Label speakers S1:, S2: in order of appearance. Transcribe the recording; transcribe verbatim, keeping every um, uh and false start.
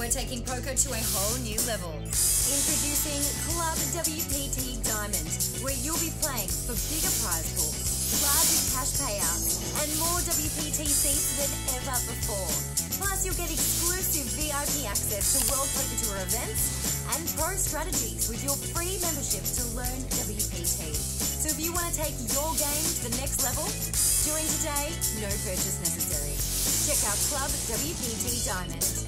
S1: We're taking poker to a whole new level. Introducing ClubWPT Diamond, where you'll be playing for bigger prize pools, larger cash payouts, and more W P T seats than ever before. Plus, you'll get exclusive V I P access to World Poker Tour events and pro strategies with your free membership to learn W P T. So if you want to take your game to the next level, join today, no purchase necessary. Check out ClubWPT Diamond.